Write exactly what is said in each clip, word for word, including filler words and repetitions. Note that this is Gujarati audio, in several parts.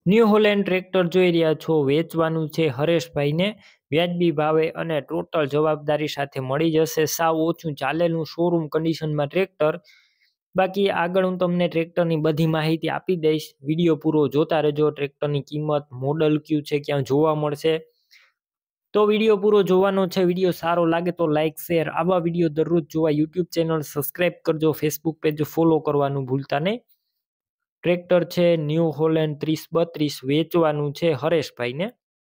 ન્યૂ હોલેન્ડ ટ્રેક્ટર જોઈ રહ્યા છો, વેચવાનું છે હરેશભાઈને વ્યાજબી ભાવે અને ટોટલ જવાબદારી સાથે મળી જશે. સાવ ઓછું ચાલેલું શોરૂમ કન્ડિશનમાં ટ્રેક્ટર. બાકી આગળ હું તમને ટ્રેક્ટરની બધી માહિતી આપી દઈશ. વિડીયો પૂરો જોતા રહેજો. ટ્રેક્ટરની કિંમત, મોડલ કયું છે, ક્યાં જોવા મળશે, તો વિડીયો પૂરો જોવાનો છે. વિડીયો સારો લાગે તો લાઇક, શેર. આવા વિડીયો દરરોજ જોવા યુટ્યુબ ચેનલ સબસ્ક્રાઈબ કરજો. ફેસબુક પેજ ફોલો કરવાનું ભૂલતા નહીં. ટ્રેક્ટર છે ન્યૂ હોલેન્ડ ત્રીસ બત્રીસ, વેચવાનું છે હરેશભાઈને.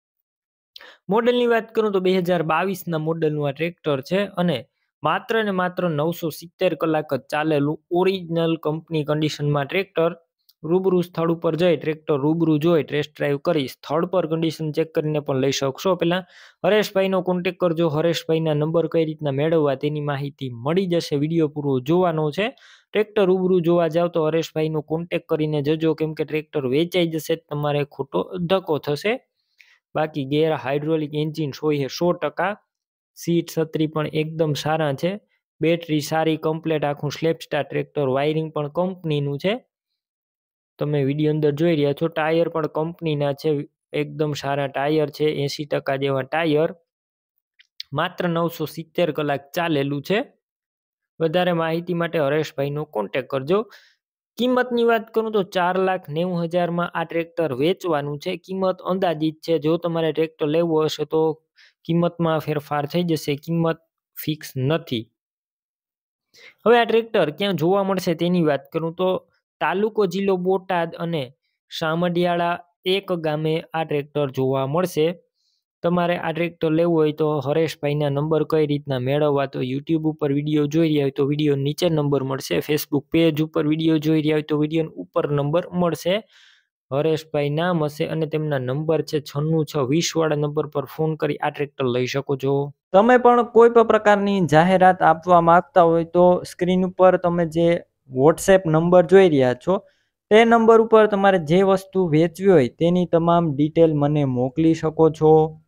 મોડલની વાત કરું તો બે હજાર બાવીસ ના મોડલનું આ ટ્રેક્ટર છે અને માત્ર ને માત્ર નવસો સિત્તેર કલાક જ ચાલેલું ઓરિજિનલ કંપની કન્ડિશનમાં ટ્રેક્ટર. રૂબરૂ સ્થળ ઉપર જઈ ટ્રેક્ટર રૂબરૂ જોઈ ટેસ્ટ ડ્રાઈવ કરી સ્થળ પર કન્ડિશન ચેક કરીને પણ લઈ શકશો. પહેલા હરેશભાઈનો કોન્ટેક કરજો. હરેશભાઈના નંબર કઈ રીતના મેળવવા તેની માહિતી મળી જશે. વિડીયો પૂરો જોવાનો છે. ટ્રેક્ટર રૂબરૂ જોવા જાવ તો હરેશભાઈનો કોન્ટેક કરીને જજો, કેમ કે ટ્રેક્ટર વેચાઈ જશે તમારે ખોટો ધક્કો થશે. બાકી ગેર હાઇડ્રોલિક એન્જિન હોય સો ટકા. સીટ છત્રી પણ એકદમ સારા છે. બેટરી સારી, કમ્પ્લેટ આખું સ્લેપસ્ટાર ટ્રેક્ટર. વાયરિંગ પણ કંપનીનું છે, તમે વિડીયો અંદર જોઈ રહ્યા છો. ટાયર પણ કંપનીના છે, એકદમ સારા ટાયર છે, એસી ટકા જેવા ટાયર. માત્ર નવસો સિત્તેર કલાક ચાલેલું છે. વધારે માહિતી માટે હરેશભાઈનો કોન્ટેક કરજો. કિંમતની વાત કરું તો ચાર લાખ નેવું હજારમાં આ ટ્રેક્ટર વેચવાનું છે. કિંમત અંદાજિત છે. જો તમારે ટ્રેક્ટર લેવું હશે તો કિંમતમાં ફેરફાર થઈ જશે. કિંમત ફિક્સ નથી. હવે આ ટ્રેક્ટર ક્યાં જોવા મળશે તેની વાત કરું તો તાલુકો જિલ્લો બોટાદ અને સામઢિયાળા એક ગામે આ ટ્રેક્ટર જોવા મળશે. તમારે આ ટ્રેક્ટર લેવું હોય તો હરેશભાઈના નંબર કઈ રીતના મેળવવા, તો યુટ્યુબ ઉપર વિડીયો જોઈ રહ્યા હોય તો વિડીયો નીચે નંબર મળશે. ફેસબુક પેજ ઉપર વિડીયો જોઈ રહ્યા હોય તો વિડીયો ઉપર નંબર મળશે. હરેશભાઈ નામ હશે અને તેમના નંબર છે છન્નું છ વીસ વાળા નંબર પર ફોન કરી આ ટ્રેક્ટર લઈ શકો છો. તમે પણ કોઈ પણ પ્રકારની જાહેરાત આપવા માંગતા હોય તો સ્ક્રીન ઉપર તમે જે વોટ્સએપ નંબર જોઈ રહ્યા છો તે નંબર ઉપર તમારે જે વસ્તુ વેચવી હોય તેની તમામ ડિટેલ મને મોકલી શકો છો.